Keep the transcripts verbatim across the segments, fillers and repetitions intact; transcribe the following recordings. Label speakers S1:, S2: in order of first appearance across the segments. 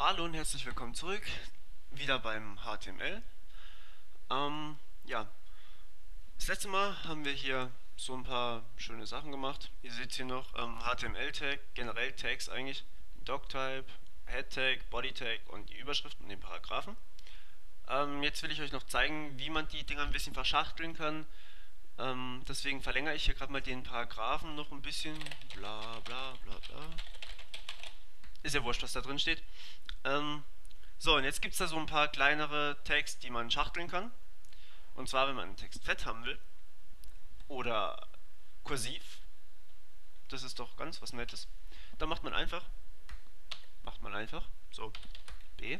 S1: Hallo und herzlich willkommen zurück, wieder beim H T M L. Ähm, ja, das letzte Mal haben wir hier so ein paar schöne Sachen gemacht. Ihr seht hier noch ähm, H T M L-Tag, generell Tags eigentlich, Doctype, Head-Tag, Body-Tag und die Überschriften und den Paragraphen. Ähm, jetzt will ich euch noch zeigen, wie man die Dinger ein bisschen verschachteln kann. Ähm, deswegen verlängere ich hier gerade mal den Paragraphen noch ein bisschen. Bla bla bla bla. Ist ja wurscht, was da drin steht. Ähm, so, und jetzt gibt es da so ein paar kleinere Tags, die man schachteln kann. Und zwar, wenn man einen Text fett haben will oder kursiv, das ist doch ganz was Nettes, dann macht man einfach, macht man einfach, so, B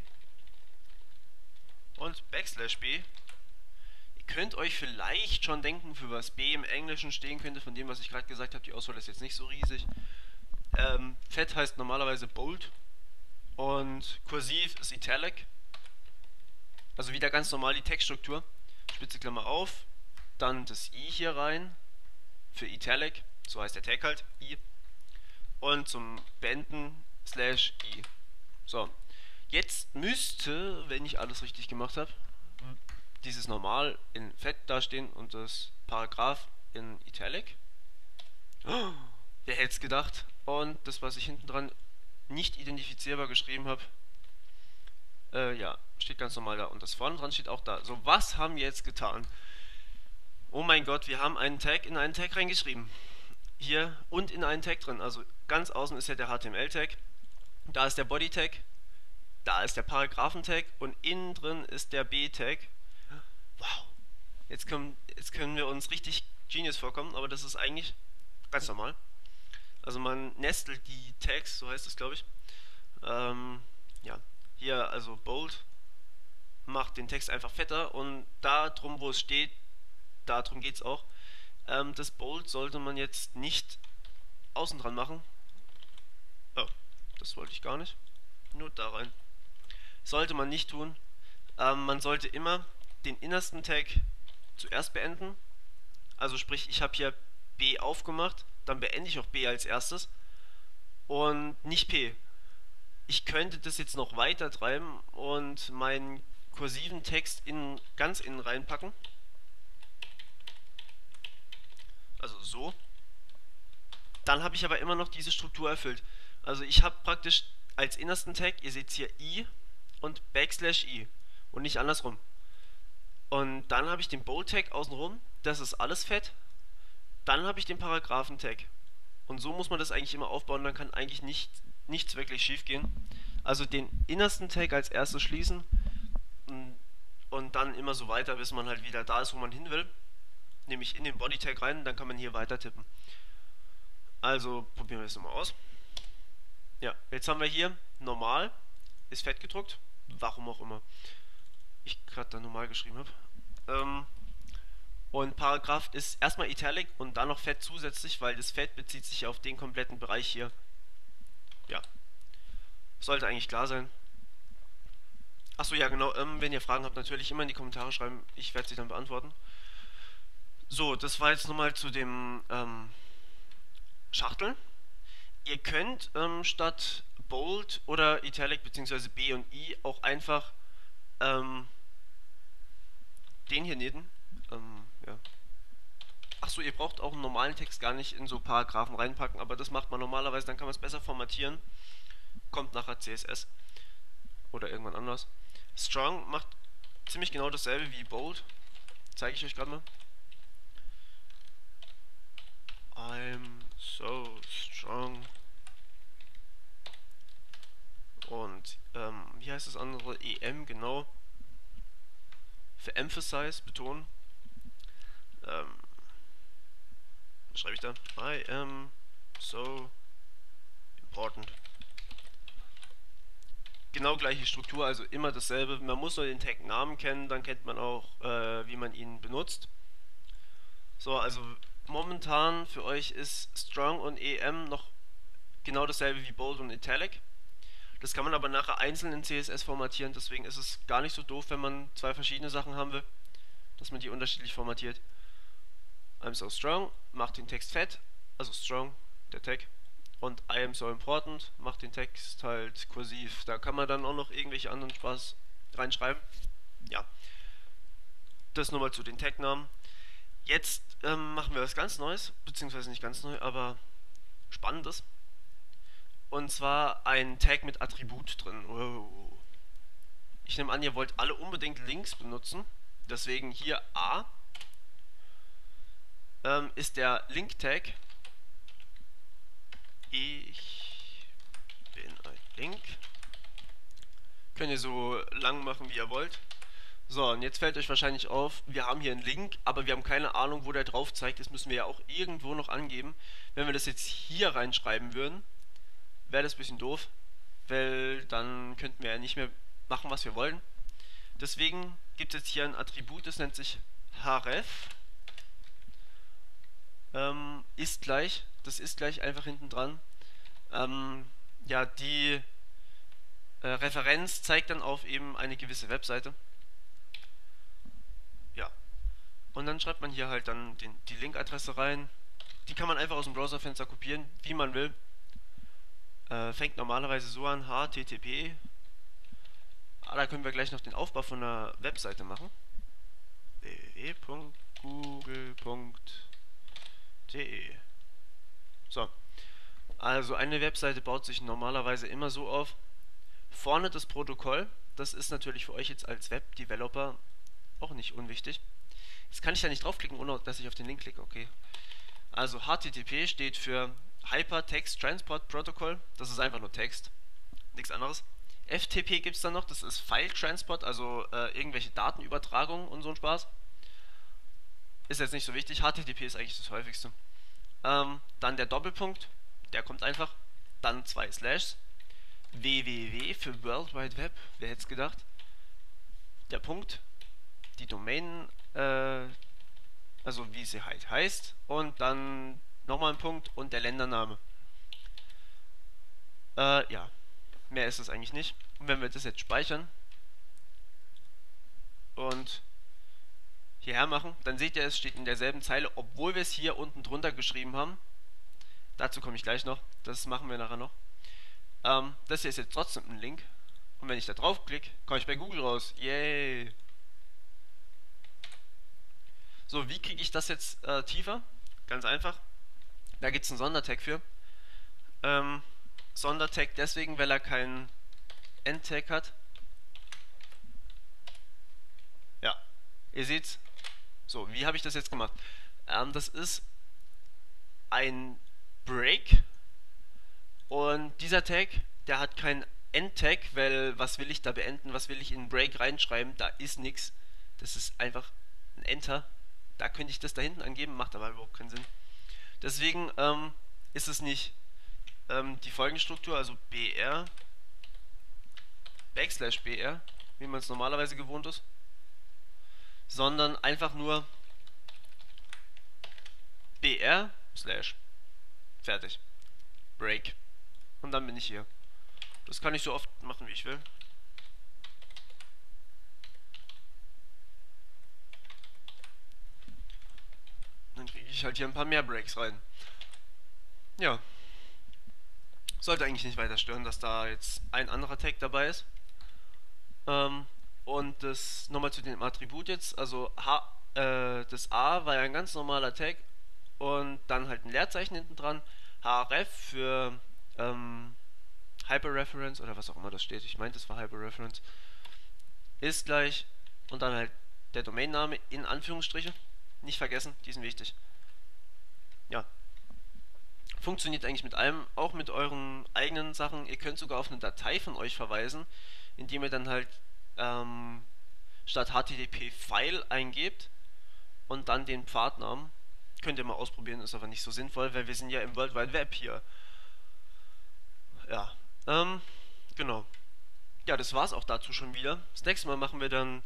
S1: und Backslash B. Ihr könnt euch vielleicht schon denken, für was B im Englischen stehen könnte, von dem, was ich gerade gesagt habe. Die Auswahl ist jetzt nicht so riesig. Ähm, fett heißt normalerweise Bold und kursiv ist Italic. Also wieder ganz normal die Textstruktur. Spitze Klammer auf, dann das I hier rein für Italic, so heißt der Tag halt, I. Und zum Beenden slash I. So, jetzt müsste, wenn ich alles richtig gemacht habe, dieses Normal in Fett dastehen und das Paragraph in Italic. Oh, wer hätte es gedacht? Und das, was ich hinten dran nicht identifizierbar geschrieben habe, äh, ja, steht ganz normal da. Und das vorne dran steht auch da. So, was haben wir jetzt getan? Oh mein Gott, wir haben einen Tag in einen Tag reingeschrieben. Hier und in einen Tag drin. Also ganz außen ist ja der H T M L-Tag. Da ist der Body-Tag. Da ist der Paragraphen-Tag. Und innen drin ist der B-Tag. Wow. Jetzt können, jetzt können wir uns richtig Genius vorkommen, aber das ist eigentlich ganz normal. Also man nestelt die Tags, so heißt es glaube ich. Ähm, ja, hier also Bold macht den Text einfach fetter und da drum, wo es steht, darum geht es auch. Ähm, das Bold sollte man jetzt nicht außen dran machen. Oh, das wollte ich gar nicht. Nur da rein. Sollte man nicht tun. Ähm, man sollte immer den innersten Tag zuerst beenden. Also sprich, ich habe hier B aufgemacht, dann beende ich auch B als erstes und nicht P. Ich könnte das jetzt noch weiter treiben und meinen kursiven Text in, ganz innen reinpacken. Also so. Dann habe ich aber immer noch diese Struktur erfüllt. Also ich habe praktisch als innersten Tag, ihr seht hier I und Backslash I und nicht andersrum. Und dann habe ich den Bold-Tag außenrum, das ist alles fett. Dann habe ich den Paragraphen-Tag. Und so muss man das eigentlich immer aufbauen, dann kann eigentlich nicht, nichts wirklich schief gehen. Also den innersten Tag als erstes schließen und dann immer so weiter, bis man halt wieder da ist, wo man hin will. Nämlich in den Body-Tag rein, dann kann man hier weiter tippen. Also probieren wir das nochmal aus. Ja, jetzt haben wir hier normal, ist fett gedruckt, warum auch immer ich gerade da normal geschrieben habe. Ähm, und Paragraph ist erstmal Italic und dann noch Fett zusätzlich, weil das Fett bezieht sich auf den kompletten Bereich hier. Ja, sollte eigentlich klar sein. Achso, ja genau, ähm, wenn ihr Fragen habt, natürlich immer in die Kommentare schreiben, ich werde sie dann beantworten. So, das war jetzt nochmal zu dem ähm, Schachteln. Ihr könnt ähm, statt Bold oder Italic bzw. B und I auch einfach ähm, den hier nehmen. Ähm, ja. Achso, ihr braucht auch einen normalen Text gar nicht in so Paragraphen reinpacken, aber das macht man normalerweise, dann kann man es besser formatieren. Kommt nachher C S S oder irgendwann anders. Strong macht ziemlich genau dasselbe wie Bold. Zeige ich euch gerade mal. I'm so strong. Und ähm, wie heißt das andere? E M, genau. Für Emphasize, betonen. Ähm, was schreibe ich da? I am so important. Genau gleiche Struktur, also immer dasselbe. Man muss nur den Tag-Namen kennen, dann kennt man auch, äh, wie man ihn benutzt. So, also momentan für euch ist Strong und E M noch genau dasselbe wie Bold und Italic. Das kann man aber nachher einzeln in C S S formatieren, deswegen ist es gar nicht so doof, wenn man zwei verschiedene Sachen haben will, dass man die unterschiedlich formatiert. I'm so strong, macht den Text fett, also strong, der Tag, und I am so important, macht den Text halt kursiv. Da kann man dann auch noch irgendwelche anderen Spaß reinschreiben. Ja, das nur mal zu den Tagnamen. Jetzt ähm, machen wir was ganz Neues, beziehungsweise nicht ganz neu, aber Spannendes. Und zwar ein Tag mit Attribut drin. Wow. Ich nehme an, ihr wollt alle unbedingt Links benutzen. Deswegen hier A ähm, ist der Link-Tag. Ich bin ein Link. Könnt ihr so lang machen, wie ihr wollt. So, und jetzt fällt euch wahrscheinlich auf, wir haben hier einen Link, aber wir haben keine Ahnung, wo der drauf zeigt. Das müssen wir ja auch irgendwo noch angeben. Wenn wir das jetzt hier reinschreiben würden, wäre das ein bisschen doof, weil dann könnten wir ja nicht mehr machen, was wir wollen. Deswegen gibt es jetzt hier ein Attribut, das nennt sich href. Ähm, ist gleich, das ist gleich einfach hinten dran. Ähm, ja, die äh, Referenz zeigt dann auf eben eine gewisse Webseite. Ja. Und dann schreibt man hier halt dann den, die Linkadresse rein. Die kann man einfach aus dem Browserfenster kopieren, wie man will. Äh, fängt normalerweise so an, H T T P. Ah, da können wir gleich noch den Aufbau von einer Webseite machen. w w w punkt google punkt de. So. Also eine Webseite baut sich normalerweise immer so auf. Vorne das Protokoll. Das ist natürlich für euch jetzt als Web-Developer auch nicht unwichtig. Jetzt kann ich da nicht draufklicken, ohne dass ich auf den Link klicke. Okay. Also H T T P steht für Hypertext Transport Protocol. Das ist einfach nur Text. Nichts anderes. F T P gibt es dann noch. Das ist File Transport, also äh, irgendwelche Datenübertragungen und so ein Spaß. Ist jetzt nicht so wichtig. H T T P ist eigentlich das häufigste. Ähm, dann der Doppelpunkt. Der kommt einfach. Dann zwei Slashs. w w w für World Wide Web. Wer hätte es gedacht? Der Punkt. Die Domain, äh, also wie sie halt heißt. Und dann nochmal ein Punkt und der Ländername. Äh, ja. Mehr ist es eigentlich nicht. Und wenn wir das jetzt speichern und hierher machen, dann seht ihr, es steht in derselben Zeile, obwohl wir es hier unten drunter geschrieben haben. Dazu komme ich gleich noch. Das machen wir nachher noch. Ähm, das hier ist jetzt trotzdem ein Link. Und wenn ich da drauf klicke, komme ich bei Google raus. Yay! So, wie kriege ich das jetzt äh, tiefer? Ganz einfach. Da gibt es einen Sondertag für. Ähm, Sondertag deswegen, weil er keinen Endtag hat. Ja, ihr seht's. So, wie habe ich das jetzt gemacht? Ähm, das ist ein Break und dieser Tag, der hat keinen Endtag, weil was will ich da beenden, was will ich in Break reinschreiben, da ist nichts. Das ist einfach ein Enter. Da könnte ich das da hinten angeben, macht aber überhaupt keinen Sinn. Deswegen ähm, ist es nicht ähm, die Folgenstruktur, also br backslash br, wie man es normalerweise gewohnt ist, sondern einfach nur br slash fertig. Break. Und dann bin ich hier. Das kann ich so oft machen, wie ich will. Dann kriege ich halt hier ein paar mehr Breaks rein. Ja. Sollte eigentlich nicht weiter stören, dass da jetzt ein anderer Tag dabei ist. Ähm, und das nochmal zu dem Attribut jetzt. Also H, äh, das A war ja ein ganz normaler Tag. Und dann halt ein Leerzeichen hinten dran. href für ähm, Hyperreference oder was auch immer das steht. Ich meinte, das war Hyperreference. Ist gleich und dann halt der Domainname in Anführungsstriche. Nicht vergessen, die sind wichtig. Ja. Funktioniert eigentlich mit allem, auch mit euren eigenen Sachen. Ihr könnt sogar auf eine Datei von euch verweisen, indem ihr dann halt ähm, statt H T T P File eingebt und dann den Pfadnamen. Könnt ihr mal ausprobieren, ist aber nicht so sinnvoll, weil wir sind ja im World Wide Web hier. Ja, ähm, genau. Ja, das war's auch dazu schon wieder. Das nächste Mal machen wir dann,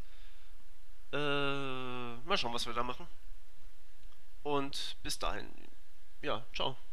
S1: äh, mal schauen, was wir da machen. Und bis dahin, ja, ciao.